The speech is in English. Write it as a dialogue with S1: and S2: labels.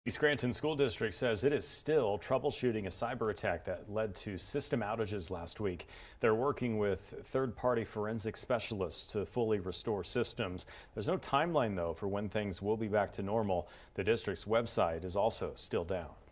S1: The Scranton School District says it is still troubleshooting a cyber attack that led to system outages last week. They're working with third-party forensic specialists to fully restore systems. There's no timeline, though, for when things will be back to normal. The district's website is also still down.